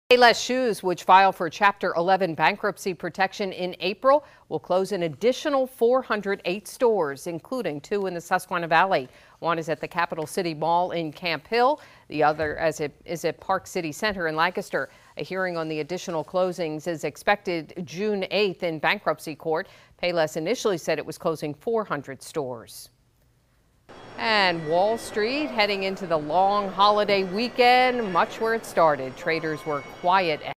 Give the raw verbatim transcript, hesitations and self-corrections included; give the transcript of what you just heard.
Payless Shoes, which filed for Chapter eleven bankruptcy protection in April, will close an additional four hundred eight stores, including two in the Susquehanna Valley. One is at the Capital City Mall in Camp Hill. The other as it is at Park City Center in Lancaster. A hearing on the additional closings is expected June eighth in bankruptcy court. Payless initially said it was closing four hundred stores. And Wall Street heading into the long holiday weekend, much where it started. Traders were quiet